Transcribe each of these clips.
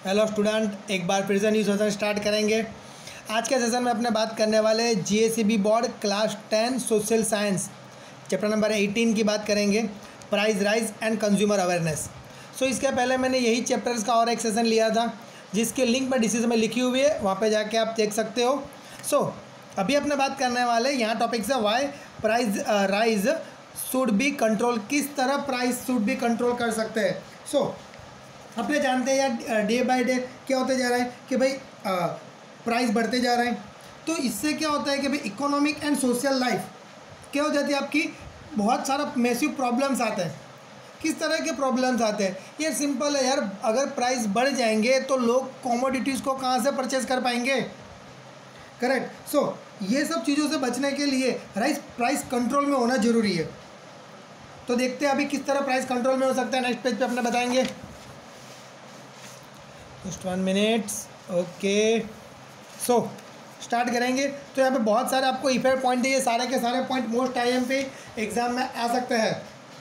Hello student, एक बार फिर से न्यू सेशन स्टार्ट करेंगे। आज के सेशन में अपने बात करने वाले GSEB board class 10 social science chapter number 18 की बात करेंगे, price rise and consumer awareness. So इसके पहले मैंने यही चैप्टर्स का और एक सेशन लिया था जिसके लिंक मैं डिस्क्रिप्शन में लिखी हुई है, वहाँ पे जाके आप देख सकते हो। सो अभी अपने बात करने वाले यहाँ टॉपिक से why price rise should be control, किस तरह प्राइस शुड बी कंट्रोल कर सकते हैं। सो अपने जानते हैं यार, डे बाय डे क्या होते जा रहा है कि भाई प्राइस बढ़ते जा रहे हैं। तो इससे क्या होता है कि भाई इकोनॉमिक एंड सोशल लाइफ क्या हो जाती है आपकी, बहुत सारा मैसिव प्रॉब्लम्स आते हैं। किस तरह के प्रॉब्लम्स आते हैं यार, सिंपल है यार, अगर प्राइस बढ़ जाएंगे तो लोग कॉमोडिटीज़ को कहाँ से परचेज कर पाएंगे, करेक्ट। सो ये सब चीज़ों से बचने के लिए प्राइस कंट्रोल में होना ज़रूरी है। तो देखते हैं अभी किस तरह प्राइस कंट्रोल में हो सकता है, नेक्स्ट पेज पे अपने बताएंगे। Just 1 minute, okay. So start करेंगे। तो यहाँ पे बहुत सारे आपको इफेक्ट पॉइंट दिए, सारे के सारे पॉइंट मोस्ट टाइम पे एग्जाम में आ सकते हैं।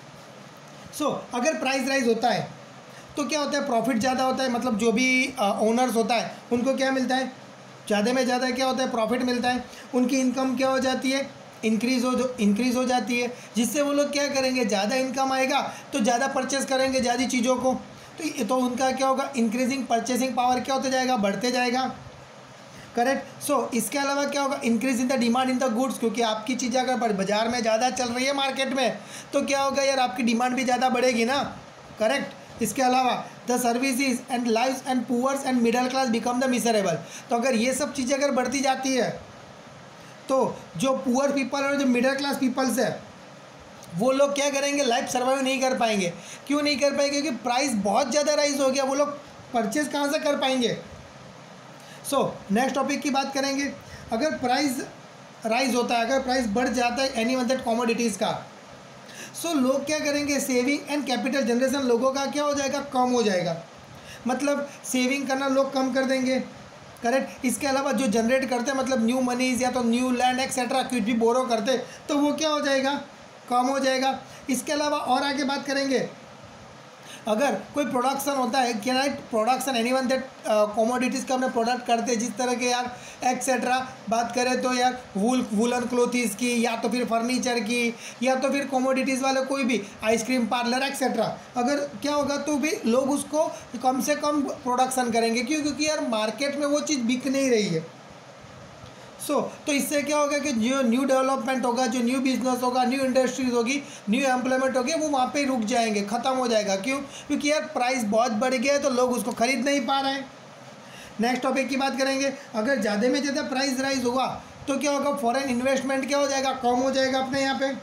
सो अगर प्राइस राइज होता है तो क्या होता है, प्रॉफिट ज़्यादा होता है, मतलब जो भी ओनर्स होता है उनको क्या मिलता है, ज़्यादा में ज़्यादा क्या होता है, प्रॉफिट मिलता है। उनकी इनकम क्या हो जाती है, इंक्रीज़ हो जाती है, जिससे वो लोग क्या करेंगे, ज़्यादा इनकम आएगा तो ज़्यादा परचेस करेंगे ज़्यादा चीज़ों को, तो उनका क्या होगा, इंक्रीजिंग परचेसिंग पावर क्या होते जाएगा, बढ़ते जाएगा, करेक्ट। सो इसके अलावा क्या होगा, increase in the demand in the goods, क्योंकि आपकी चीज़ें अगर बाजार में ज़्यादा चल रही है मार्केट में तो क्या होगा यार, आपकी डिमांड भी ज़्यादा बढ़ेगी ना, करेक्ट। इसके अलावा the services and lives and poors and middle class become the miserable. तो अगर ये सब चीज़ें अगर बढ़ती जाती है तो जो पुअर पीपल और जो मिडिल क्लास पीपल्स है वो लोग क्या करेंगे, लाइफ सर्वाइव नहीं कर पाएंगे। क्यों नहीं कर पाएंगे, क्योंकि प्राइस बहुत ज़्यादा राइज हो गया, वो लोग परचेज कहाँ से कर पाएंगे। सो नेक्स्ट टॉपिक की बात करेंगे। अगर प्राइस राइज होता है, अगर प्राइस बढ़ जाता है एनी वन दैट कमोडिटीज़ का, सो लोग क्या करेंगे, सेविंग एंड कैपिटल जनरेशन लोगों का क्या हो जाएगा, कम हो जाएगा, मतलब सेविंग करना लोग कम कर देंगे, करेक्ट। इसके अलावा जो जनरेट करते हैं, मतलब न्यू मनीज या तो न्यू लैंड एक्सेट्रा कुछ भी बोरो करते तो वो क्या हो जाएगा, कम हो जाएगा। इसके अलावा और आगे बात करेंगे, अगर कोई प्रोडक्शन होता है क्या, right, production any one that commodities का अपने प्रोडक्ट करते हैं, जिस तरह के यार एक्सेट्रा बात करें तो यार वूलन क्लोथीज़ की, या तो फिर फर्नीचर की, या तो फिर कमोडिटीज़ वाले कोई भी आइसक्रीम पार्लर एक्सेट्रा, अगर क्या होगा तो भी लोग उसको कम से कम प्रोडक्शन करेंगे। क्यों, क्योंकि यार मार्केट में वो चीज़ बिक नहीं रही है। तो इससे क्या होगा कि जो न्यू डेवलपमेंट होगा, जो न्यू बिजनेस होगा, न्यू इंडस्ट्रीज होगी, न्यू एम्प्लॉयमेंट होगी, वो वहाँ पे रुक जाएंगे, ख़त्म हो जाएगा। क्यों, क्योंकि यार प्राइस बहुत बढ़ गया है तो लोग उसको खरीद नहीं पा रहे हैं। नेक्स्ट टॉपिक की बात करेंगे। अगर ज़्यादा में ज़्यादा प्राइस राइज हुआ तो क्या होगा, फॉरेन इन्वेस्टमेंट क्या हो जाएगा, कम हो जाएगा अपने यहाँ पे,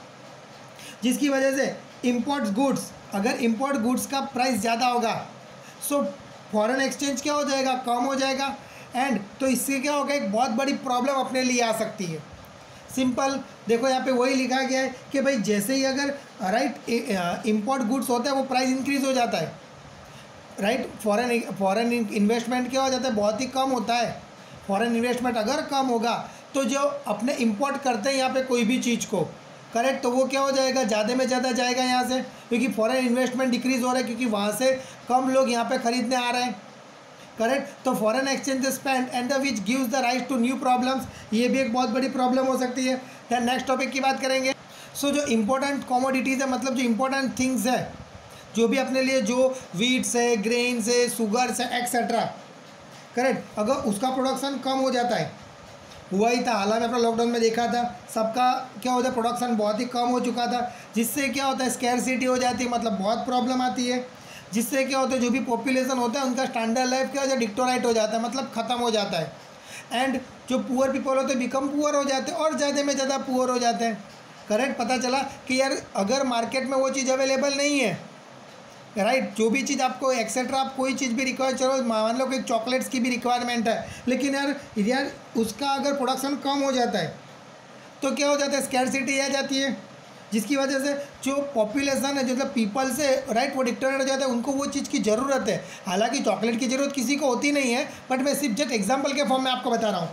जिसकी वजह से इम्पोर्ट गुड्स, अगर इम्पोर्ट गुड्स का प्राइस ज़्यादा होगा सो फॉरेन एक्सचेंज क्या हो जाएगा, कम हो जाएगा। एंड तो इससे क्या होगा, एक बहुत बड़ी प्रॉब्लम अपने लिए आ सकती है। सिंपल देखो, यहाँ पे वही लिखा गया है कि भाई जैसे ही अगर राइट इंपोर्ट गुड्स होता है वो प्राइस इंक्रीज हो जाता है, राइट। फॉरेन इन्वेस्टमेंट क्या हो जाता है, बहुत ही कम होता है। फॉरेन इन्वेस्टमेंट अगर कम होगा तो जो अपने इंपोर्ट करते हैं यहाँ पे कोई भी चीज़ को, करेक्ट, तो वो क्या हो जाएगा, ज़्यादा में ज़्यादा जाएगा यहाँ से, क्योंकि फॉरेन इन्वेस्टमेंट डिक्रीज़ हो रहा है, क्योंकि वहाँ से कम लोग यहाँ पे खरीदने आ रहे हैं, करेक्ट। तो foreign exchange spend and the which gives the right to new problems, ये भी एक बहुत बड़ी प्रॉब्लम हो सकती है। देन नेक्स्ट टॉपिक की बात करेंगे। सो जो इंपॉर्टेंट कमोडिटीज़ है, मतलब जो इंपॉर्टेंट थिंग्स है, जो भी अपने लिए जो वीट्स है, ग्रेन्स है, शुगर्स है एक्सेट्रा, करेक्ट, अगर उसका प्रोडक्शन कम हो जाता है, हुआ ही था हाल में अपना लॉकडाउन में देखा था, सबका क्या होता है, प्रोडक्शन बहुत ही कम हो चुका था, जिससे क्या होता है, स्कैरसिटी हो जाती है, मतलब बहुत प्रॉब्लम आती है, जिससे क्या होता है, जो भी पॉपुलेशन होता है उनका स्टैंडर्ड लाइफ क्या हो जाता है, डिक्टोराइट हो जाता है, मतलब ख़त्म हो जाता है। एंड जो पुअर पीपल होते हैं बिकम पुअर हो जाते हैं, और ज़्यादा में ज़्यादा पुअर हो जाते हैं, करेक्ट। पता चला कि यार अगर मार्केट में वो चीज़ अवेलेबल नहीं है, राइट, जो भी चीज़ आपको एक्सेट्रा, आप कोई चीज़ भी रिक्वायर, चलो मान लो कि चॉकलेट्स की भी रिक्वायरमेंट है, लेकिन यार उसका अगर प्रोडक्शन कम हो जाता है तो क्या हो जाता है, स्कैरसिटी आ जाती है, जिसकी वजह से जो पॉपुलेशन है, जो पीपल्स है, राइट, वो डिक्टेरेट हो जाता है, उनको वो चीज़ की ज़रूरत है। हालांकि चॉकलेट की ज़रूरत किसी को होती नहीं है, बट मैं सिर्फ जस्ट एग्जांपल के फॉर्म में आपको बता रहा हूँ।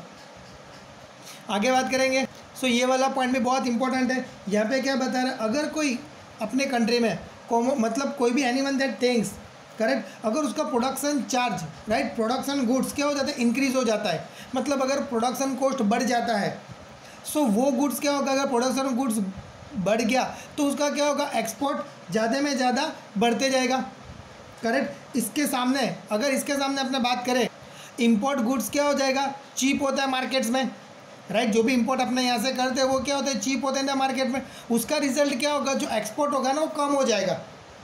आगे बात करेंगे। सो ये वाला पॉइंट भी बहुत इंपॉर्टेंट है। यहाँ पे क्या बता रहा है, अगर कोई अपने कंट्री में मतलब कोई भी any one that things correct. अगर उसका production charge, right, production goods क्या हो जाता है, इंक्रीज हो जाता है, मतलब अगर प्रोडक्शन कॉस्ट बढ़ जाता है, सो वो गुड्स क्या होगा, अगर प्रोडक्शन गुड्स बढ़ गया तो उसका क्या होगा, एक्सपोर्ट ज़्यादा में ज़्यादा बढ़ते जाएगा। करेक्ट। इसके सामने, अगर इसके सामने अपने बात करें, इंपोर्ट गुड्स क्या हो जाएगा, चीप होता है मार्केट्स में, राइट। जो भी इंपोर्ट अपने यहाँ से करते हैं वो क्या होता है, चीप होते हैं मार्केट में। उसका रिजल्ट क्या होगा, जो एक्सपोर्ट होगा ना वो कम हो जाएगा।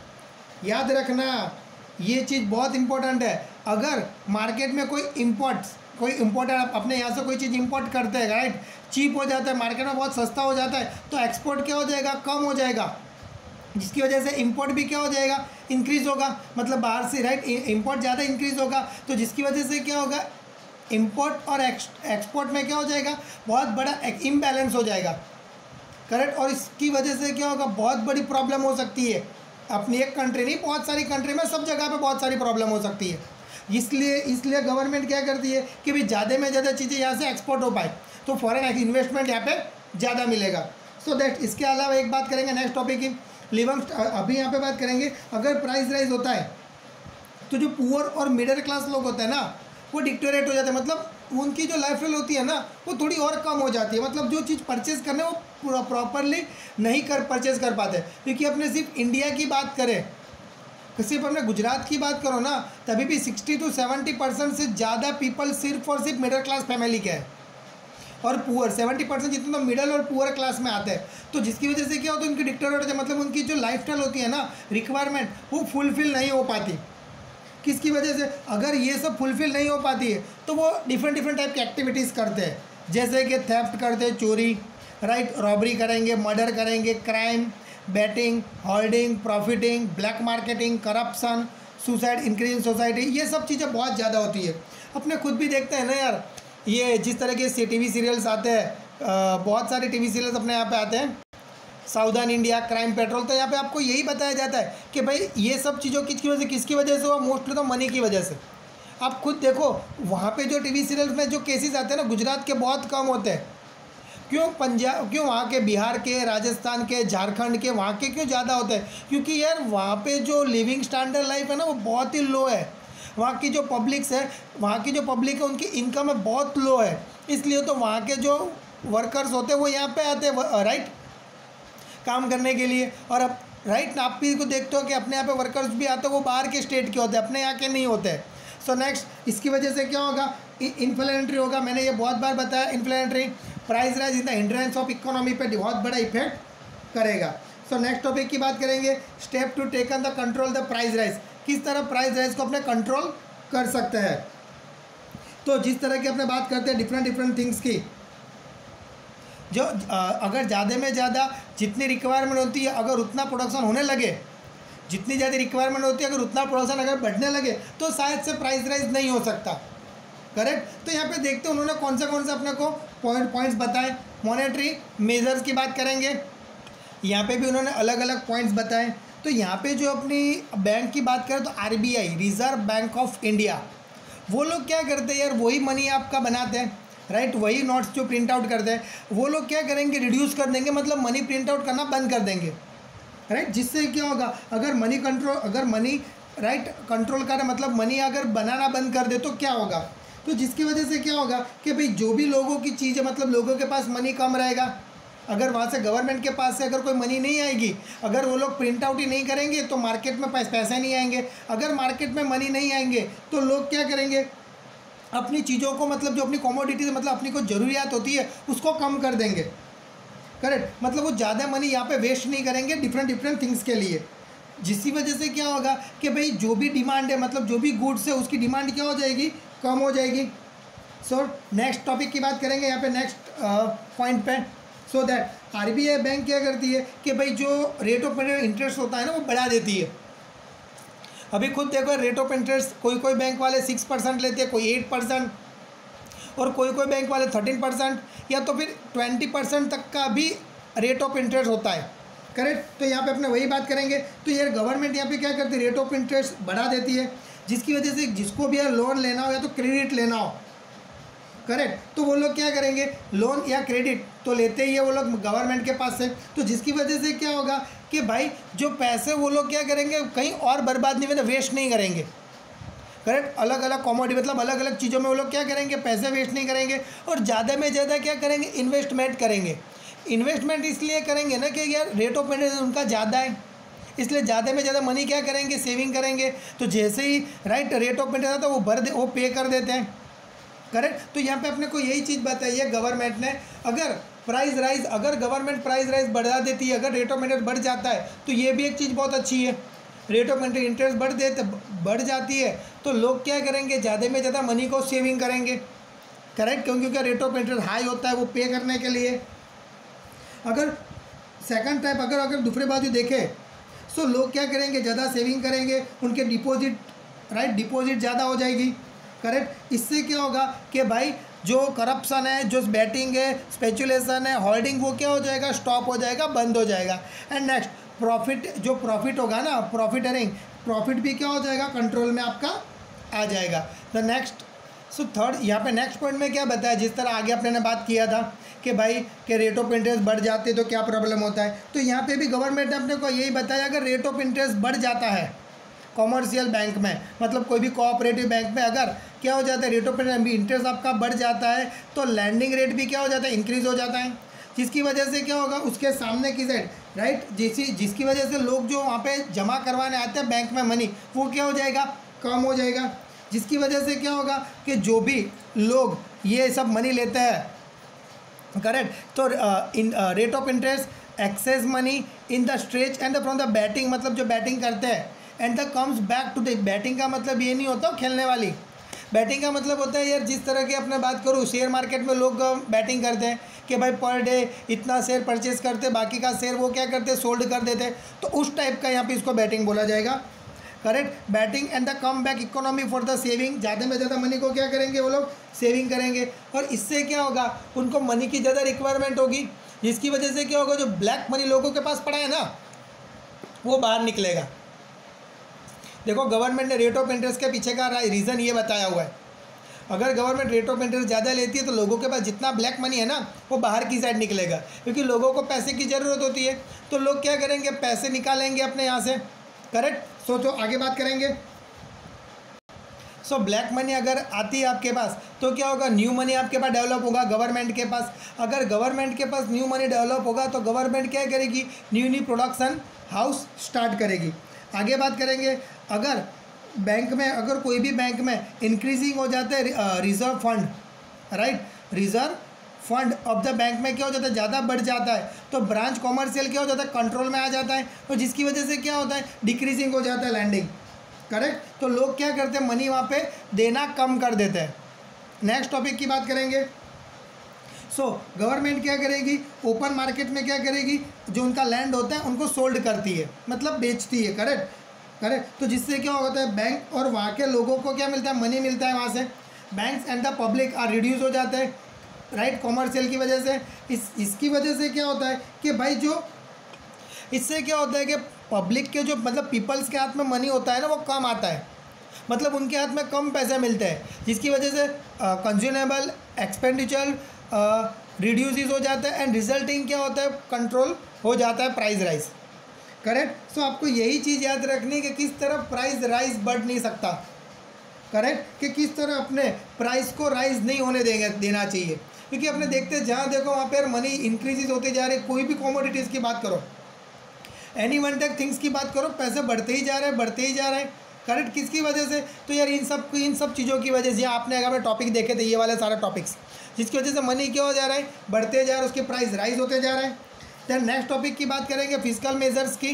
याद रखना ये चीज़ बहुत इंपॉर्टेंट है। अगर मार्केट में कोई इम्पोर्टर अपने यहाँ से कोई चीज़ इंपोर्ट करते हैं, राइट, चीप हो जाता है, मार्केट में बहुत सस्ता हो जाता है, तो एक्सपोर्ट क्या हो जाएगा, कम हो जाएगा, जिसकी वजह से इंपोर्ट भी क्या हो जाएगा, इंक्रीज़ होगा, मतलब बाहर से, राइट, इंपोर्ट ज़्यादा इंक्रीज़ होगा, तो जिसकी वजह से क्या होगा, इंपोर्ट और एक्सपोर्ट में क्या हो जाएगा, बहुत बड़ा इम्बैलेंस हो जाएगा। करेक्ट। और इसकी वजह से क्या होगा, बहुत बड़ी प्रॉब्लम हो सकती है। अपनी एक कंट्री नहीं, बहुत सारी कंट्री में, सब जगह पे बहुत सारी प्रॉब्लम हो सकती है। इसलिए गवर्नमेंट क्या करती है कि भाई ज़्यादा में ज़्यादा चीज़ें यहाँ से एक्सपोर्ट हो पाए, तो फॉरेन इन्वेस्टमेंट यहाँ पे ज़्यादा मिलेगा। सो दैट, इसके अलावा एक बात करेंगे नेक्स्ट टॉपिक की, लिविंग, अभी यहाँ पे बात करेंगे, अगर प्राइस राइज होता है तो जो पुअर और मिडिल क्लास लोग होते हैं ना, वो डिक्टोरेट हो जाते हैं, मतलब उनकी जो लाइफ स्टाइल होती है ना वो थोड़ी और कम हो जाती है, मतलब जो चीज़ परचेज़ करने वो प्रॉपरली नहीं परचेज़ कर पाते। क्योंकि अपने सिर्फ इंडिया की बात करें, सिर्फ अपने गुजरात की बात करो ना, तभी भी 60 to 70% से ज़्यादा पीपल सिर्फ और सिर्फ मिडिल क्लास फैमिली के हैं, और पुअर 70% जितने तो मिडिल और पुअर क्लास में आते हैं। तो जिसकी वजह से क्या होता है, उनकी डिक्टोरेट होती है, मतलब उनकी जो लाइफ स्टाइल होती है ना, रिक्वायरमेंट, वो फुलफ़िल नहीं हो पाती। किसकी वजह से, अगर ये सब फुलफ़िल नहीं हो पाती है तो वो डिफरेंट टाइप की एक्टिविटीज़ करते हैं, जैसे कि थेफ्ट करते हैं, चोरी, राइट, रॉबरी करेंगे, मर्डर करेंगे, crime, betting, holding, profiting, black marketing, corruption, suicide, increase in society, ये सब चीज़ें बहुत ज़्यादा होती है। अपने खुद भी देखते हैं ना यार, ये जिस तरह के टीवी सीरियल्स आते हैं, बहुत सारे टीवी सीरियल्स अपने यहाँ पे आते हैं, साउदर्न इंडिया, क्राइम पेट्रोल, तो यहाँ पे आपको यही बताया जाता है कि भाई ये सब चीज़ों किसकी वजह से हुआ, मोस्टली तो मनी की वजह से। आप खुद देखो वहाँ पे जो टीवी सीरियल्स में जो केसेस आते हैं ना, गुजरात के बहुत कम होते हैं। क्यों वहाँ के, बिहार के, राजस्थान के, झारखंड के, वहाँ के क्यों ज़्यादा होते हैं? क्योंकि यार वहाँ पे जो लिविंग स्टैंडर्ड लाइफ है ना वो बहुत ही लो है। वहाँ की जो पब्लिक है उनकी इनकम है बहुत लो है, इसलिए तो वहाँ के जो वर्कर्स होते हैं वो यहाँ पे आते हैं, राइट, काम करने के लिए। और अब राइट, आप भी को देखते हो कि अपने यहाँ पे वर्कर्स भी आते हैं, वो बाहर के स्टेट के होते हैं, अपने यहाँ के नहीं होते। सो नेक्स्ट, इसकी वजह से क्या होगा, इन्फ्लेशनरी होगा। मैंने ये बहुत बार बताया, inflationary price rise in the hindrance of economy पे बहुत बड़ा इफेक्ट करेगा। सो नेक्स्ट टॉपिक की बात करेंगे, step to taken the control the price rise, किस तरह प्राइस राइज को अपने कंट्रोल कर सकते हैं। तो जिस तरह की अपने बात करते हैं डिफरेंट थिंग्स की, जो अगर ज़्यादा में ज़्यादा जितनी रिक्वायरमेंट होती है, अगर उतना प्रोडक्शन होने लगे, जितनी ज़्यादा रिक्वायरमेंट होती है, अगर उतना प्रोडक्शन अगर बढ़ने लगे तो शायद से प्राइस राइज नहीं हो सकता। करेक्ट। तो यहाँ पे देखते हैं उन्होंने कौन से अपने को पॉइंट्स बताए। मॉनेटरी मेजर्स की बात करेंगे, यहाँ पे भी उन्होंने अलग अलग पॉइंट्स बताए। तो यहाँ पे जो अपनी बैंक की बात करें तो RBI, reserve bank of India, वो लोग क्या करते हैं यार, वही मनी आपका बनाते हैं, राइट, वही नोट्स जो प्रिंट आउट करते हैं, वो लोग क्या करेंगे, रिड्यूस कर देंगे, मतलब मनी प्रिंट आउट करना बंद कर देंगे, राइट। जिससे क्या होगा, अगर मनी राइट कंट्रोल करे, मतलब मनी अगर बनाना बंद कर दे तो क्या होगा, तो जिसकी वजह से क्या होगा कि भाई जो भी लोगों की चीज़ है, मतलब लोगों के पास मनी कम रहेगा। अगर वहाँ से गवर्नमेंट के पास से अगर कोई मनी नहीं आएगी, अगर वो लोग प्रिंट आउट ही नहीं करेंगे तो मार्केट में पैसे नहीं आएंगे। अगर मार्केट में मनी नहीं आएंगे तो लोग क्या करेंगे, अपनी चीज़ों को, मतलब जो अपनी कमोडिटीज, मतलब अपनी कोई ज़रूरियात होती है उसको कम कर देंगे। करेक्ट, मतलब वो ज़्यादा मनी यहाँ पे वेस्ट नहीं करेंगे डिफरेंट थिंग्स के लिए, जिसकी वजह से क्या होगा कि भाई जो भी डिमांड है, मतलब जो भी गुड्स है उसकी डिमांड क्या हो जाएगी, कम हो जाएगी। सो नेक्स्ट टॉपिक की बात करेंगे यहाँ पे नेक्स्ट पॉइंट पे। सो दैट RBI बैंक क्या करती है कि भाई जो रेट ऑफ इंटरेस्ट होता है ना वो बढ़ा देती है। अभी खुद देखो रेट ऑफ इंटरेस्ट, कोई बैंक वाले 6% लेते हैं, कोई 8%, और कोई बैंक वाले 13% या तो फिर 20% तक का भी रेट ऑफ इंटरेस्ट होता है। करेक्ट। तो यहाँ पे अपने वही बात करेंगे। तो यार गवर्नमेंट यहाँ पे क्या करती है, रेट ऑफ इंटरेस्ट बढ़ा देती है, जिसकी वजह से जिसको भी यार लोन लेना हो या तो क्रेडिट लेना हो, करेक्ट। तो वो लोग क्या करेंगे, लोन या क्रेडिट तो लेते ही है वो लोग गवर्नमेंट के पास से, तो जिसकी वजह से क्या होगा कि भाई जो पैसे वो लोग क्या करेंगे, कहीं और बर्बाद नहीं, मतलब वेस्ट नहीं करेंगे। करेक्ट। अलग अलग कॉमोडिटी मतलब अलग अलग चीज़ों में वो लोग क्या करेंगे, पैसे वेस्ट नहीं करेंगे, और ज़्यादा में ज़्यादा क्या करेंगे, इन्वेस्टमेंट करेंगे। इन्वेस्टमेंट इसलिए करेंगे ना कि यार रेट ऑफ इंटरेस्ट उनका ज़्यादा है, इसलिए ज़्यादा में ज़्यादा मनी क्या करेंगे, सेविंग करेंगे। तो जैसे ही राइट रेट ऑफ इंटरेस्ट आता है वो पे कर देते हैं। करेक्ट। तो यहाँ पे अपने को यही चीज़ बताई है गवर्नमेंट ने, अगर गवर्नमेंट प्राइस राइज बढ़ा देती है, अगर रेट ऑफ इंटरेस्ट बढ़ जाता है, तो ये भी एक चीज़ बहुत अच्छी है। रेट ऑफ इंटरेस्ट बढ़ जाती है तो लोग क्या करेंगे, ज़्यादा में ज़्यादा मनी को सेविंग करेंगे। करेक्ट। क्योंकि रेट ऑफ इंटरेस्ट हाई होता है वो पे करने के लिए। अगर सेकंड टाइप अगर दूसरे बाजू देखें तो लोग क्या करेंगे, ज़्यादा सेविंग करेंगे, उनके डिपॉजिट ज़्यादा हो जाएगी। करेक्ट। इससे क्या होगा कि भाई जो करप्शन है, जो बैटिंग है, स्पेकुलेशन है, होल्डिंग, वो क्या हो जाएगा, स्टॉप हो जाएगा, बंद हो जाएगा। एंड नेक्स्ट प्रॉफिट होगा ना, प्रॉफिट भी क्या हो जाएगा, कंट्रोल में आपका आ जाएगा। द नेक्स्ट थर्ड यहाँ पे नेक्स्ट पॉइंट में क्या बताया, जिस तरह आगे अपने ने बात किया था कि भाई के रेट ऑफ इंटरेस्ट बढ़ जाते तो क्या प्रॉब्लम होता है, तो यहाँ पे भी गवर्नमेंट ने अपने को यही बताया, अगर रेट ऑफ इंटरेस्ट बढ़ जाता है कॉमर्शियल बैंक में, मतलब कोई भी कोऑपरेटिव बैंक में अगर क्या हो जाता है, रेट ऑफ इंटरेस्ट आपका बढ़ जाता है, तो लैंडिंग रेट भी क्या हो जाता है, इंक्रीज़ हो जाता है। जिसकी वजह से क्या होगा, उसके सामने की साइड राइट जिसकी वजह से लोग जो वहाँ पे जमा करवाने आते हैं बैंक में मनी, वो क्या हो जाएगा, कम हो जाएगा। जिसकी वजह से क्या होगा कि जो भी लोग ये सब मनी लेते हैं, करेक्ट, तो rate of interest excess money in the stretch and from the batting, मतलब जो बैटिंग करते हैं, and the comes back to the batting का मतलब ये नहीं होता खेलने वाली, बैटिंग का मतलब होता है यार जिस तरह की अपने बात करूँ शेयर मार्केट में लोग बैटिंग करते हैं कि भाई पर डे इतना शेयर परचेज करते, बाकी का शेयर वो क्या करते, सोल्ड कर देते, तो उस टाइप का यहाँ पे इसको बैटिंग बोला जाएगा। Correct. Batting and the come back economy for the saving, ज़्यादा में ज़्यादा मनी को क्या करेंगे वो लोग, सेविंग करेंगे, और इससे क्या होगा, उनको मनी की ज़्यादा रिक्वायरमेंट होगी, जिसकी वजह से क्या होगा, जो ब्लैक मनी लोगों के पास पड़ा है ना, वो बाहर निकलेगा। देखो गवर्नमेंट ने रेट ऑफ इंटरेस्ट के पीछे का रीज़न ये बताया हुआ है, अगर गवर्नमेंट रेट ऑफ इंटरेस्ट ज़्यादा लेती है तो लोगों के पास जितना ब्लैक मनी है ना, वो बाहर की साइड निकलेगा, क्योंकि लोगों को पैसे की ज़रूरत होती है, तो लोग क्या करेंगे, पैसे निकालेंगे अपने यहाँ से। करेक्ट। तो आगे बात करेंगे। ब्लैक मनी अगर आती है आपके पास तो क्या होगा, न्यू मनी आपके पास डेवलप होगा गवर्नमेंट के पास। अगर गवर्नमेंट के पास न्यू मनी डेवलप होगा तो गवर्नमेंट क्या करेगी, न्यू प्रोडक्शन हाउस स्टार्ट करेगी। आगे बात करेंगे, अगर बैंक में, अगर कोई भी बैंक में इंक्रीजिंग हो जाता है reserve fund, right, reserve fund of the bank में क्या हो जाता है, ज़्यादा बढ़ जाता है, तो ब्रांच कॉमर्शियल क्या हो जाता है, कंट्रोल में आ जाता है, तो जिसकी वजह से क्या होता है, डिक्रीजिंग हो जाता है लैंडिंग। करेक्ट। तो लोग क्या करते हैं, मनी वहाँ पे देना कम कर देते हैं। नेक्स्ट टॉपिक की बात करेंगे। गवर्नमेंट क्या करेगी, ओपन मार्केट में क्या करेगी, जो उनका लैंड होता है उनको सोल्ड करती है, मतलब बेचती है। करेक्ट। तो जिससे क्या होता है, बैंक और वहाँ के लोगों को क्या मिलता है, मनी मिलता है वहाँ से। Banks and the public are reduce हो जाते हैं, राइट, कॉमर्शियल की वजह से। इसकी वजह से क्या होता है कि भाई जो इससे क्या होता है कि पब्लिक के जो मतलब पीपल्स के हाथ में मनी होता है ना, वो कम आता है, मतलब उनके हाथ में कम पैसे मिलते हैं, जिसकी वजह से कंज्यूमेबल एक्सपेंडिचर रिड्यूस हो जाता है, एंड रिजल्टिंग क्या होता है, कंट्रोल हो जाता है प्राइस राइज। करेक्ट। आपको यही चीज़ याद रखनी है कि किस तरह प्राइस राइज बढ़ नहीं सकता। करेक्ट। कि किस तरह अपने प्राइस को राइज नहीं होने देना चाहिए, क्योंकि अपने देखते हैं जहाँ देखो वहाँ पर मनी इंक्रीजेज होते जा रहे हैं। कोई भी कॉमोडिटीज़ की बात करो, एनी वन टेक थिंग्स की बात करो, पैसे बढ़ते ही जा रहे हैं। करेक्ट। किसकी वजह से, तो यार इन सब चीज़ों की वजह से, आपने अगर टॉपिक देखे थे ये वाले सारे टॉपिक्स, जिसकी वजह से मनी क्या हो जा रहा है, बढ़ते जा रहा है, उसके प्राइस राइज होते जा रहे हैं। देन नेक्स्ट टॉपिक की बात करेंगे, फिजिकल मेजर्स की।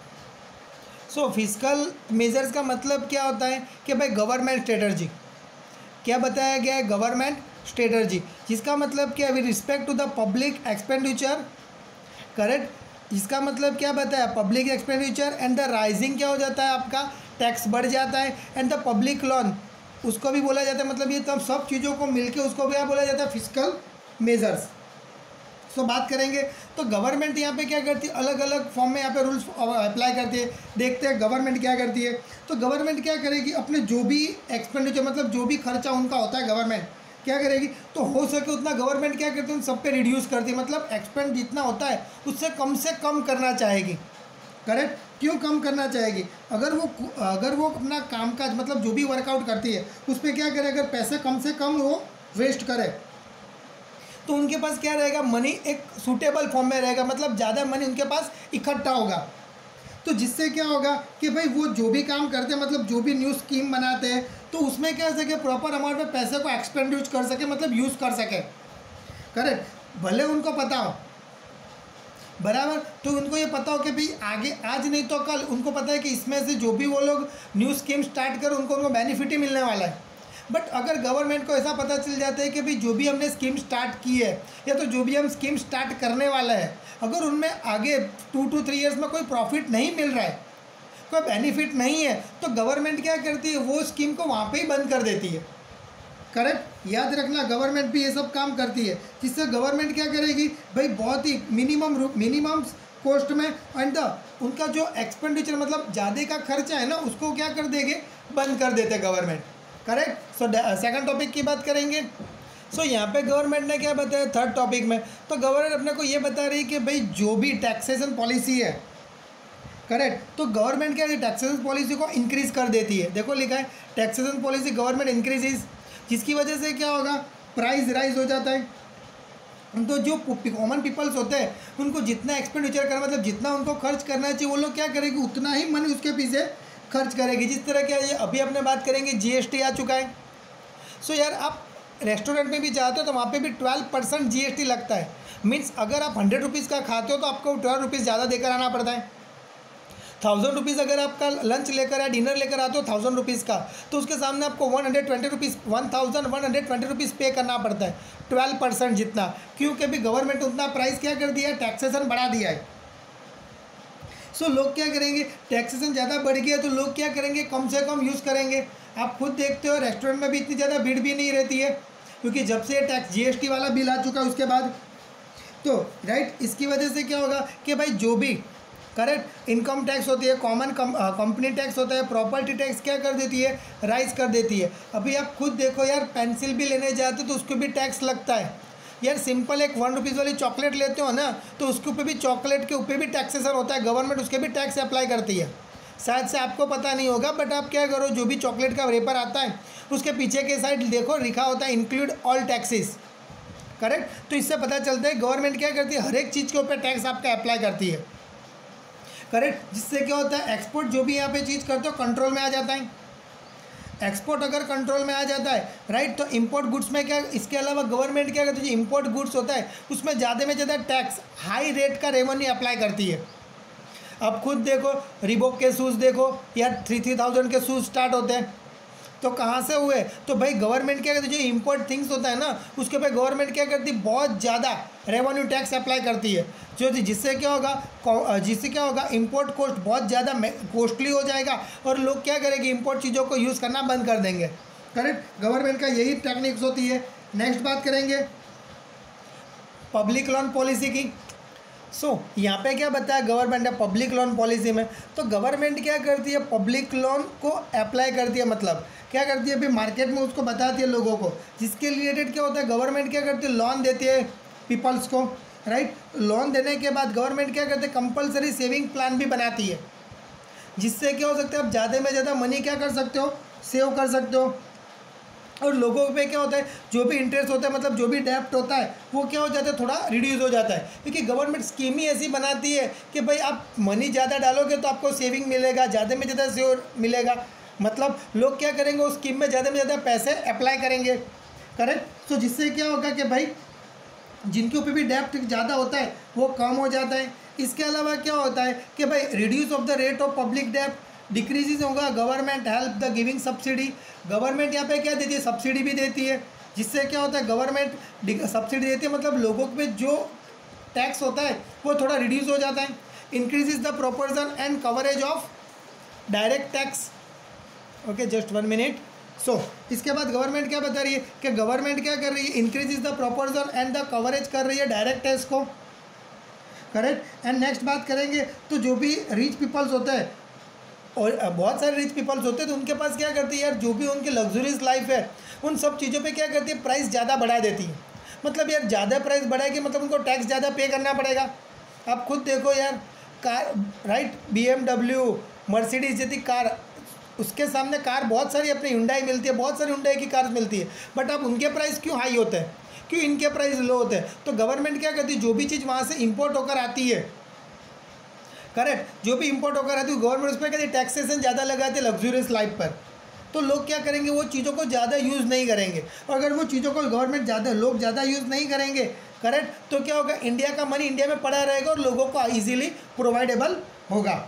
फिजिकल मेजर्स का मतलब क्या होता है कि भाई गवर्नमेंट स्ट्रेटर्जी, क्या बताया गया है, गवर्नमेंट स्ट्रेटर्जी, जिसका मतलब क्या, with respect to the public expenditure. Correct. इसका मतलब क्या बताया, public expenditure and the rising क्या हो जाता है, आपका टैक्स बढ़ जाता है, एंड द पब्लिक लोन उसको भी बोला जाता है, मतलब ये तब सब चीज़ों को मिलके उसको भी क्या बोला जाता है, फिजिकल मेजर्स। बात करेंगे तो गवर्नमेंट यहाँ पे क्या करती है, अलग अलग फॉर्म में यहाँ पे रूल्स अप्लाई करती है। देखते हैं गवर्नमेंट क्या करती है। तो गवर्नमेंट क्या करेगी, अपने जो भी एक्सपेंडिचर मतलब जो भी खर्चा उनका होता है, गवर्नमेंट क्या करेगी, तो हो सके उतना गवर्नमेंट क्या करती है, उन सब पे रिड्यूस करती है, मतलब एक्सपेंड जितना होता है उससे कम करना चाहेगी। करेक्ट, क्यों कम करना चाहेगी, अगर वो अपना कामकाज मतलब जो भी वर्कआउट करती है उस पर क्या करे, अगर पैसे कम से कम वो वेस्ट करे तो उनके पास क्या रहेगा, मनी एक सूटेबल फॉर्म में रहेगा, मतलब ज़्यादा मनी उनके पास इकट्ठा होगा। तो जिससे क्या होगा कि भाई वो जो भी काम करते हैं, मतलब जो भी न्यू स्कीम बनाते हैं, तो उसमें क्या हो सके, प्रॉपर अमाउंट में पैसे को एक्सपेंडिचर कर सके, मतलब यूज़ कर सके। करेक्ट, भले उनको पता हो, बराबर, तो उनको ये पता हो कि भाई आगे आज नहीं तो कल उनको पता है कि इसमें से जो भी वो लोग न्यू स्कीम स्टार्ट कर उनको बेनिफिट ही मिलने वाला है। बट अगर गवर्नमेंट को ऐसा पता चल जाता है कि भाई जो भी हमने स्कीम स्टार्ट की है या तो जो भी हम स्कीम स्टार्ट करने वाला है, अगर उनमें आगे 2 to 3 ईयर्स में कोई प्रॉफिट नहीं मिल रहा है, कोई बेनिफिट नहीं है, तो गवर्नमेंट क्या करती है, वो स्कीम को वहाँ पे ही बंद कर देती है। करेक्ट, याद रखना, गवर्नमेंट भी ये सब काम करती है, जिससे गवर्नमेंट क्या करेगी भाई, बहुत ही मिनिमम कॉस्ट में एंड उनका जो एक्सपेंडिचर मतलब ज़्यादा का खर्चा है ना, उसको क्या कर देंगे, बंद कर देते government. Correct, so second topic की बात करेंगे। सो यहाँ पे गवर्नमेंट ने क्या बताया थर्ड टॉपिक में, तो गवर्नमेंट अपने को ये बता रही है कि भाई जो भी टैक्सेशन पॉलिसी है, करेक्ट, तो गवर्नमेंट क्या है, टैक्सेशन पॉलिसी को इंक्रीज़ कर देती है। देखो लिखा है टैक्सेशन पॉलिसी गवर्नमेंट इंक्रीजेज, जिसकी वजह से क्या होगा, प्राइस राइज हो जाता है। तो जो कॉमन पीपल्स होते हैं उनको जितना एक्सपेंडिचर करना, मतलब जितना उनको खर्च करना चाहिए, वो लोग क्या करेंगे, उतना ही मनी उसके पीछे खर्च करेगी। जिस तरह क्या ये अभी अपने बात करेंगे, जीएसटी आ चुका है। सो यार आप रेस्टोरेंट में भी जाते हो तो वहाँ पे भी 12% जीएसटी लगता है। मीन्स अगर आप 100 रुपीज़ का खाते हो तो आपको 12 रुपीज़ ज़्यादा देकर आना पड़ता है। 1000 रुपीज़ अगर आपका लंच लेकर या डिनर लेकर आते हो 1000 रुपीज़ का, तो उसके सामने आपको 120 रुपीज़ 1120 रुपीज़ पे करना पड़ता है, 12% जितना, क्योंकि भी गवर्नमेंट उतना प्राइस क्या कर दिया है, टैक्सेशन बढ़ा दिया है। सो लोग क्या करेंगे, टैक्सेशन ज़्यादा बढ़ गया तो लोग क्या करेंगे, कम से कम यूज़ करेंगे। आप खुद देखते हो रेस्टोरेंट में भी इतनी ज़्यादा भीड़ भी नहीं रहती है, क्योंकि जब से टैक्स जीएसटी वाला बिल आ चुका है उसके बाद, तो राइट, इसकी वजह से क्या होगा कि भाई जो भी करेक्ट इनकम टैक्स होती है, कॉमन कंपनी टैक्स होता है, प्रॉपर्टी टैक्स क्या कर देती है, राइज कर देती है। अभी आप खुद देखो यार, पेंसिल भी लेने जाते तो उसको भी टैक्स लगता है यार। सिंपल एक 1 रुपीज़ वाली चॉकलेट लेते हो ना, तो उसके ऊपर भी, चॉकलेट के ऊपर भी टैक्सेशन होता है, गवर्नमेंट उसके भी टैक्स अप्लाई करती है। शायद से आपको पता नहीं होगा, बट आप क्या करो, जो भी चॉकलेट का रेपर आता है उसके पीछे के साइड देखो लिखा होता है इंक्लूड ऑल टैक्सेस। करेक्ट, तो इससे पता चलता है गवर्नमेंट क्या करती है, हर एक चीज़ के ऊपर टैक्स आपका अप्लाई करती है। करेक्ट, जिससे क्या होता है, एक्सपोर्ट जो भी यहाँ पे चीज़ करते हो कंट्रोल में आ जाता है। एक्सपोर्ट अगर कंट्रोल में आ जाता है, राइट, तो इंपोर्ट गुड्स में क्या, इसके अलावा गवर्नमेंट क्या करती है, जो इंपोर्ट गुड्स होता है उसमें ज़्यादा में ज़्यादा टैक्स, हाई रेट का रेवेन्यू अप्लाई करती है। अब खुद देखो, रिबॉक के शूज़ देखो यार, 3000 के शूज़ स्टार्ट होते हैं, तो कहाँ से हुए, तो भाई गवर्नमेंट क्या करती है, जो इंपोर्ट थिंग्स होता है ना उसके ऊपर गवर्नमेंट क्या करती है, बहुत ज़्यादा रेवेन्यू टैक्स अप्लाई करती है, जिससे क्या होगा, इंपोर्ट कॉस्ट बहुत ज़्यादा कॉस्टली हो जाएगा और लोग क्या करेंगे, इंपोर्ट चीज़ों को यूज़ करना बंद कर देंगे। करेक्ट, गवर्नमेंट का यही टेक्निक्स होती है। नेक्स्ट बात करेंगे पब्लिक लोन पॉलिसी की। यहाँ पे क्या बताया गवर्नमेंट ने पब्लिक लोन पॉलिसी में, तो गवर्नमेंट क्या करती है, पब्लिक लोन को अप्लाई करती है, मतलब क्या करती है, अभी मार्केट में उसको बताती है लोगों को, जिसके रिलेटेड क्या होता है, गवर्नमेंट क्या करती है, लोन देती है पीपल्स को। राइट, लोन देने के बाद गवर्नमेंट क्या करती है, कंपलसरी सेविंग प्लान भी बनाती है, जिससे क्या हो सकता है, आप ज़्यादा में ज़्यादा मनी क्या कर सकते हो, सेव कर सकते हो। और लोगों पे क्या होता है, जो भी इंटरेस्ट होता है, मतलब जो भी डेप्ट होता है वो क्या हो जाता है, थोड़ा रिड्यूस हो जाता है, क्योंकि गवर्नमेंट स्कीम ही ऐसी बनाती है कि भाई आप मनी ज़्यादा डालोगे तो आपको सेविंग मिलेगा, ज़्यादा में ज़्यादा सेव मिलेगा, मतलब लोग क्या करेंगे, उस स्कीम में ज़्यादा पैसे अप्लाई करेंगे। करेक्ट, तो जिससे क्या होगा कि भाई जिनके ऊपर भी डेप्ट ज़्यादा होता है वो कम हो जाता है। इसके अलावा क्या होता है कि भाई reduce of the rate of public डेप्ट डिक्रीजेज होगा, government help the giving subsidy, government यहाँ पे क्या देती है, सब्सिडी भी देती है, जिससे क्या होता है, गवर्नमेंट सब्सिडी देती है, मतलब लोगों पे जो टैक्स होता है वो थोड़ा रिड्यूस हो जाता है। Increases the proportion and coverage of direct tax. Okay, just 1 minute. इसके बाद गवर्नमेंट क्या बता रही है कि गवर्नमेंट क्या कर रही है, increases the proportion and the coverage कर रही है डायरेक्ट टैक्स को। करेक्ट, एंड नेक्स्ट बात करेंगे तो जो भी रिच पीपल्स होते हैं और बहुत सारे रिच पीपल्स होते हैं तो उनके पास क्या करती है यार, जो भी उनकी लग्जरियस लाइफ है उन सब चीज़ों पे क्या करती है, प्राइस ज़्यादा बढ़ा देती है। मतलब यार ज़्यादा प्राइस बढ़ाएगी मतलब उनको टैक्स ज़्यादा पे करना पड़ेगा। आप खुद देखो यार, कार राइट, BMW, मर्सिडीज जैसी कार, उसके सामने कार बहुत सारी अपनी हुंडई मिलती है, बहुत सारी हुंडई की कार्स मिलती है, बट अब उनके प्राइस क्यों हाई होते हैं, क्यों इनके प्राइस लो होते हैं? तो गवर्नमेंट क्या करती है, जो भी चीज़ वहाँ से इंपोर्ट होकर आती है, करेक्ट, जो भी इंपोर्ट होकर आती है गवर्नमेंट उस पर कहती है टैक्सेशन ज़्यादा लगाती है लग्जूरियस लाइफ पर। तो लोग क्या करेंगे, वो चीज़ों को ज़्यादा यूज़ नहीं करेंगे, और अगर वो चीज़ों को गवर्नमेंट लोग ज़्यादा यूज़ नहीं करेंगे, करेक्ट, तो क्या होगा, इंडिया का मनी इंडिया में पड़ा रहेगा और लोगों को ईजिली प्रोवाइडेबल होगा।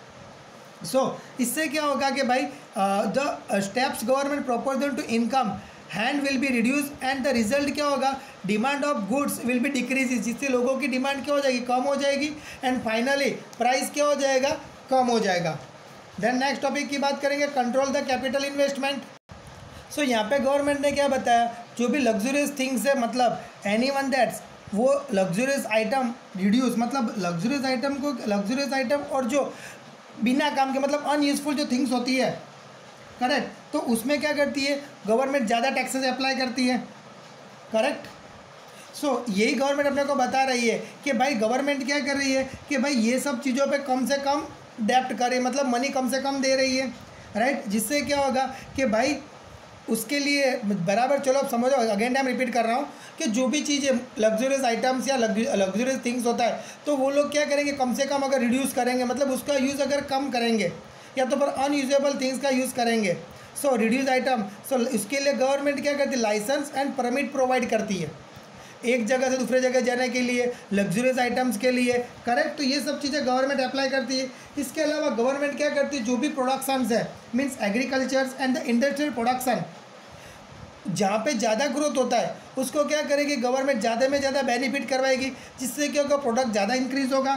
इससे क्या होगा कि भाई the steps government proposal to income hand will be reduce and the result क्या होगा, demand of goods will be decrease, जिससे लोगों की डिमांड क्या हो जाएगी, कम हो जाएगी, एंड फाइनली प्राइस क्या हो जाएगा, कम हो जाएगा। देन नेक्स्ट टॉपिक की बात करेंगे, control the capital investment. So यहाँ पे गवर्नमेंट ने क्या बताया, जो भी लग्जरियस थिंग्स है, मतलब एनी वन दैट्स, वो लग्जरियस आइटम रिड्यूस, मतलब लग्जरियस आइटम और जो बिना काम के मतलब अनयूजफुल जो थिंग्स होती है, करेक्ट, तो उसमें क्या करती है गवर्नमेंट, ज़्यादा टैक्सेस अप्लाई करती है, करेक्ट। यही गवर्नमेंट अपने को बता रही है कि भाई गवर्नमेंट क्या कर रही है कि भाई ये सब चीज़ों पे कम से कम डेप्ट करे, मतलब मनी कम से कम दे रही है, राइट, जिससे क्या होगा कि भाई उसके लिए बराबर, चलो अब समझो, अगेन टाइम रिपीट कर रहा हूँ कि जो भी चीज़ें लग्जरियस आइटम्स या लग्जरियस थिंग्स होता है, तो वो लोग क्या करेंगे, कम से कम अगर रिड्यूस करेंगे, मतलब उसका यूज़ अगर कम करेंगे, या तो पर अनयूजेबल थिंग्स का यूज़ करेंगे, रिड्यूस आइटम, इसके लिए गवर्नमेंट क्या करती है, लाइसेंस एंड परमिट प्रोवाइड करती है, एक जगह से दूसरे जगह जाने के लिए, लग्जरियस आइटम्स के लिए, करेक्ट। तो ये सब चीज़ें गवर्नमेंट अप्लाई करती है। इसके अलावा गवर्नमेंट क्या करती है, जो भी प्रोडक्शंस है, means agriculture and the industrial production, जहाँ पे ज़्यादा ग्रोथ होता है उसको क्या करेगी गवर्नमेंट, ज़्यादा में ज़्यादा बेनिफिट करवाएगी, जिससे क्या होगा, प्रोडक्ट ज़्यादा इंक्रीज होगा।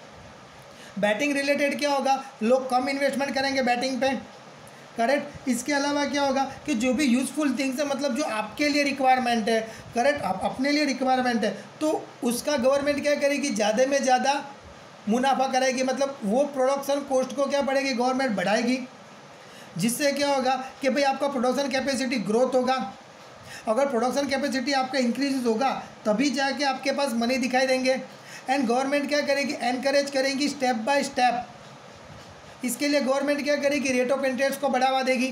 बैटिंग रिलेटेड क्या होगा, लोग कम इन्वेस्टमेंट करेंगे बैटिंग पे, करेक्ट। इसके अलावा क्या होगा कि जो भी यूज़फुल थिंग्स है, मतलब जो आपके लिए रिक्वायरमेंट है, करेक्ट, आप अपने लिए रिक्वायरमेंट है, तो उसका गवर्नमेंट क्या करेगी, ज़्यादा में ज़्यादा मुनाफा करेगी, मतलब वो प्रोडक्शन कॉस्ट को क्या बढ़ेगी, गवर्नमेंट बढ़ाएगी, जिससे क्या होगा कि भाई आपका प्रोडक्शन कैपेसिटी ग्रोथ होगा। अगर प्रोडक्शन कैपेसिटी आपका इंक्रीज होगा तभी जाके आपके पास मनी दिखाई देंगे। एंड गवर्नमेंट क्या करेगी, एनकरेज करेगी स्टेप बाय स्टेप। इसके लिए गवर्नमेंट क्या करेगी, रेट ऑफ इंटरेस्ट को बढ़ावा देगी।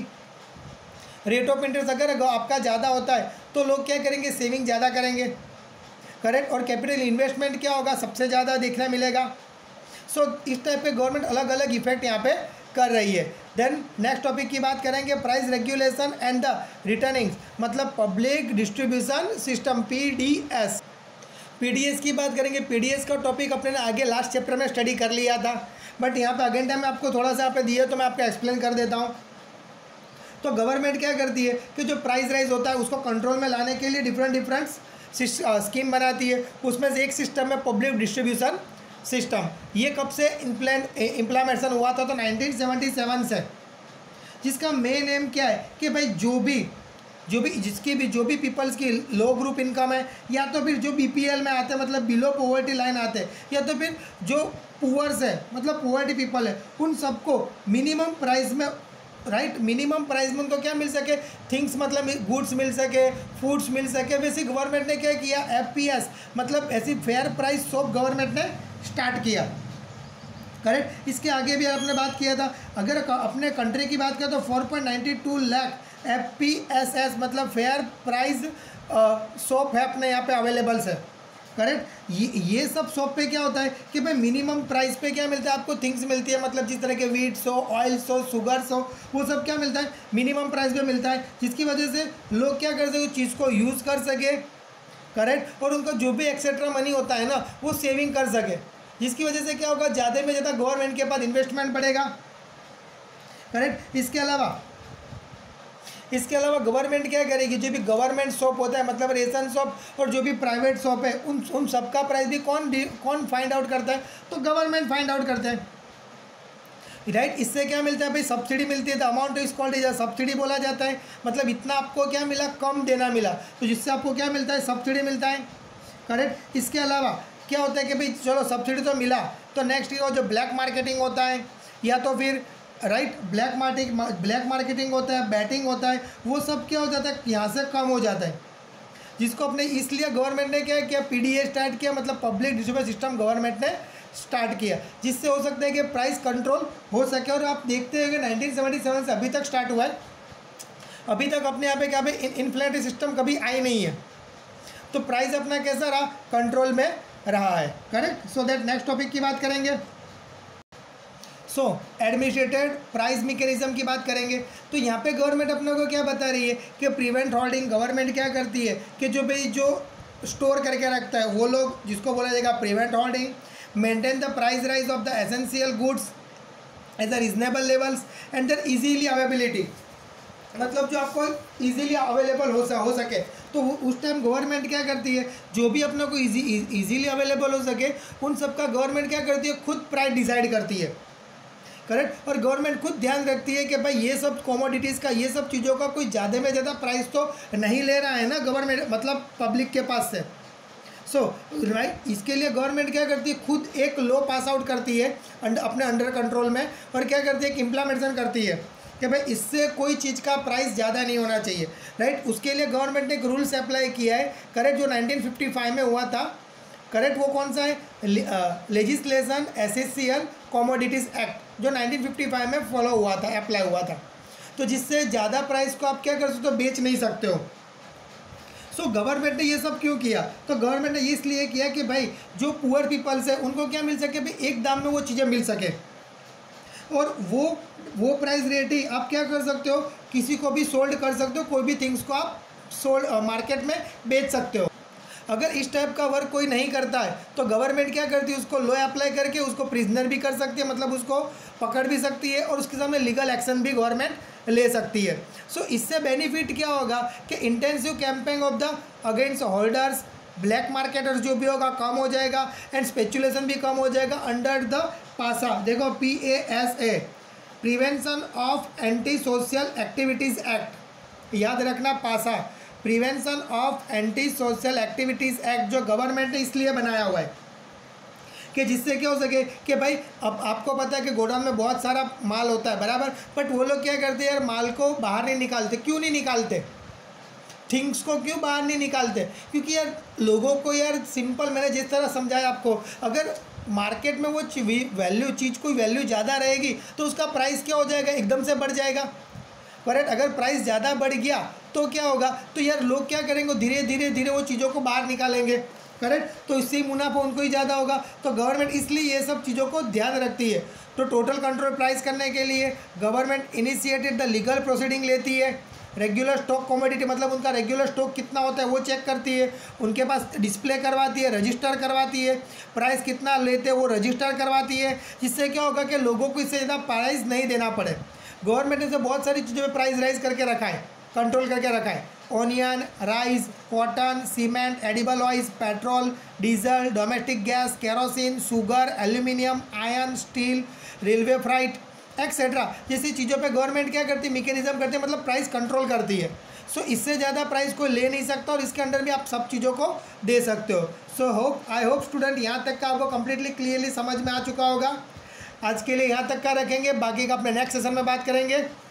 रेट ऑफ इंटरेस्ट अगर आपका ज़्यादा होता है तो लोग क्या करेंगे, सेविंग ज़्यादा करेंगे, करेक्ट। और कैपिटल इन्वेस्टमेंट क्या होगा, सबसे ज़्यादा देखने मिलेगा। इस टाइप पे गवर्नमेंट अलग अलग इफेक्ट यहाँ पे कर रही है। देन नेक्स्ट टॉपिक की बात करेंगे, price regulation and the returnings, मतलब पब्लिक डिस्ट्रीब्यूशन सिस्टम, पीडीएस की बात करेंगे। पीडीएस का टॉपिक अपने ने आगे लास्ट चैप्टर में स्टडी कर लिया था, बट यहाँ पे अगेन टाइम आपको थोड़ा सा यहाँ पे दिया तो मैं आपको एक्सप्लेन कर देता हूँ। तो गवर्नमेंट क्या करती है कि जो प्राइस राइज होता है उसको कंट्रोल में लाने के लिए डिफरेंट स्कीम बनाती है। उसमें से एक सिस्टम है पब्लिक डिस्ट्रीब्यूशन सिस्टम। ये कब से इम्प्लीमेंटेशन हुआ था, तो 1977 से, जिसका मेन एम क्या है कि भाई जो भी पीपल्स की लो ग्रुप इनकम है, या तो फिर जो बीपीएल में आते हैं, मतलब बिलो पॉवर्टी लाइन आते हैं, या तो फिर जो पुअर्स है, मतलब पॉवर्टी पीपल है, उन सबको मिनिमम प्राइस में, राइट, मिनिमम प्राइस में उनको क्या मिल सके, थिंग्स, मतलब गुड्स मिल सके, फूड्स मिल सके। वैसे गवर्नमेंट ने क्या किया, एफपीएस, मतलब ऐसी फेयर प्राइस शॉप गवर्नमेंट ने स्टार्ट किया, करेक्ट। इसके आगे भी आपने बात किया था, अगर अपने कंट्री की बात करें तो 4.92 लाख एफपीएसएस, मतलब फेयर प्राइस शॉप है अपने यहाँ पे अवेलेबल है, करेक्ट। ये सब शॉप पे क्या होता है कि भाई मिनिमम प्राइस पे क्या मिलता है, आपको थिंग्स मिलती है, मतलब जिस तरह के वीट्स हो, ऑयल्स हो, शुगर्स हो, वो सब क्या मिलता है, मिनिमम प्राइस पे मिलता है, जिसकी वजह से लोग क्या कर सके, उस चीज़ को यूज़ कर सके, करेक्ट। और उनका जो भी एक्सेट्रा मनी होता है ना, वो सेविंग कर सके, जिसकी वजह से क्या होगा, ज़्यादा में ज़्यादा गवर्नमेंट के पास इन्वेस्टमेंट बढ़ेगा, करेक्ट। इसके अलावा गवर्नमेंट क्या करेगी, जो भी गवर्नमेंट शॉप होता है, मतलब रेशन शॉप और जो भी प्राइवेट शॉप है, उन सबका प्राइस भी कौन फाइंड आउट करता है, तो गवर्नमेंट फाइंड आउट करता है, राइट। इससे क्या मिलता है भाई, सब्सिडी मिलती है, the amount is called as subsidy बोला जाता है, मतलब इतना आपको क्या मिला, कम देना मिला, तो जिससे आपको क्या मिलता है, सब्सिडी मिलता है, करेक्ट। इसके अलावा क्या होता है कि भाई चलो सब्सिडी तो मिला, तो नेक्स्ट जो ब्लैक मार्केटिंग होता है, या तो फिर राइट। ब्लैक मार्केटिंग होता है, बैटिंग होता है, वो सब क्या हो जाता है, यहाँ से कम हो जाता है, जिसको अपने इसलिए गवर्नमेंट ने क्या किया, PDA स्टार्ट किया, मतलब पब्लिक डिस्ट्रीब्यूशन सिस्टम गवर्नमेंट ने स्टार्ट किया, जिससे हो सकता है कि प्राइस कंट्रोल हो सके। और आप देखते हैं कि 1977 से अभी तक स्टार्ट हुआ है, अभी तक अपने यहाँ पे क्या पे इन्फ्लेटरी सिस्टम कभी आई नहीं है, तो प्राइस अपना कैसा रहा, कंट्रोल में रहा है, correct. So that next topic की बात करेंगे। सो एडमिनिस्ट्रेटेड प्राइस मैकेनिज्म की बात करेंगे। तो यहाँ पे गवर्नमेंट अपने को क्या बता रही है कि प्रिवेंट होल्डिंग, गवर्नमेंट क्या करती है कि जो भाई जो स्टोर करके रखता है वो लोग, जिसको बोला जाएगा prevent holding, maintain the price rise of the essential goods as a reasonable levels and their easily availability, मतलब जो आपको इजीली अवेलेबल हो सके, तो उस टाइम गवर्नमेंट क्या करती है, जो भी अपने को इजीली अवेलेबल हो सके उन सब का गवर्नमेंट क्या करती है, खुद प्राइस डिसाइड करती है, करेक्ट। और गवर्नमेंट खुद ध्यान रखती है कि भाई ये सब कमोडिटीज़ का, ये सब चीज़ों का कोई ज़्यादा में ज़्यादा प्राइस तो नहीं ले रहा है ना गवर्नमेंट, मतलब पब्लिक के पास से। सो राइट, इसके लिए गवर्नमेंट क्या करती है, खुद एक लॉ पास आउट करती है अपने अंडर कंट्रोल में, और क्या करती है कि इम्प्लीमेंटेशन करती है कि भाई इससे कोई चीज़ का प्राइस ज़्यादा नहीं होना चाहिए, राइट। उसके लिए गवर्नमेंट ने एक रूल्स अप्लाई किया है, करेक्ट, जो 1955 में हुआ था, करेक्ट। वो कौन सा है, लेजिस्लेशन एसेंशियल कमोडिटीज़ एक्ट, जो 1955 में फॉलो हुआ था, अप्लाई हुआ था। तो जिससे ज़्यादा प्राइस को आप क्या कर सकते हो, बेच नहीं सकते हो। सो गवर्नमेंट ने ये सब क्यों किया, तो गवर्नमेंट ने इसलिए किया कि भाई जो पुअर पीपल्स है उनको क्या मिल सके, भाई एक दाम में वो चीज़ें मिल सके, और वो प्राइस रेट ही आप क्या कर सकते हो, किसी को भी सोल्ड कर सकते हो, कोई भी थिंग्स को आप मार्केट में बेच सकते हो। अगर इस टाइप का वर्क कोई नहीं करता है तो गवर्नमेंट क्या करती है, उसको लॉ अप्लाई करके उसको प्रिजनर भी कर सकती है, मतलब उसको पकड़ भी सकती है, और उसके सामने लीगल एक्शन भी गवर्नमेंट ले सकती है। सो इससे बेनिफिट क्या होगा कि intensive campaigning of the against holders, black marketers जो भी होगा कम हो जाएगा, एंड स्पेकुलेशन भी कम हो जाएगा अंडर द पासा। देखो PASA, prevention of anti social activities act, याद रखना, PASA, prevention of anti social activities act, जो गवर्नमेंट ने इसलिए बनाया हुआ है कि जिससे क्या हो सके कि भाई अब आपको पता है कि गोडाउन में बहुत सारा माल होता है, बराबर, बट वो लोग क्या करते हैं यार, माल को बाहर नहीं निकालते। क्यों नहीं निकालते, थिंग्स को क्यों बाहर नहीं निकालते, क्योंकि यार लोगों को यार सिंपल, मैंने जिस तरह समझाया आपको, अगर मार्केट में वो वैल्यू चीज़ कोई वैल्यू ज़्यादा रहेगी तो उसका प्राइस क्या हो जाएगा, एकदम से बढ़ जाएगा, करेक्ट। अगर प्राइस ज़्यादा बढ़ गया तो क्या होगा, तो यार लोग क्या करेंगे, धीरे धीरे वो चीज़ों को बाहर निकालेंगे, करेक्ट, तो इससे ही मुनाफा उनको ही ज़्यादा होगा। तो गवर्नमेंट इसलिए ये सब चीज़ों को ध्यान रखती है। तो टोटल कंट्रोल प्राइस करने के लिए government initiated the legal proceeding लेती है, रेगुलर स्टॉक कमोडिटी, मतलब उनका रेगुलर स्टॉक कितना होता है वो चेक करती है, उनके पास डिस्प्ले करवाती है, रजिस्टर करवाती है, प्राइस कितना लेते हैं वो रजिस्टर करवाती है, जिससे क्या होगा कि लोगों को इससे ज़्यादा प्राइस नहीं देना पड़े। गवर्नमेंट ने बहुत सारी चीज़ों में प्राइस राइज करके रखा है, कंट्रोल करके रखा है, onion, rice, cotton, cement, edible oils, petrol, diesel, domestic gas, kerosene, sugar, aluminium, iron, steel, railway freight etcetera जैसी चीज़ों पे गवर्नमेंट क्या करती है, मैकेनिज्म करती है, मतलब प्राइस कंट्रोल करती है। सो इससे ज़्यादा प्राइस कोई ले नहीं सकता, और इसके अंडर भी आप सब चीज़ों को दे सकते हो। सो आई होप स्टूडेंट यहाँ तक का आपको कंप्लीटली क्लियरली समझ में आ चुका होगा। आज के लिए यहाँ तक का रखेंगे, बाकी का अपने नेक्स्ट सेशन में बात करेंगे।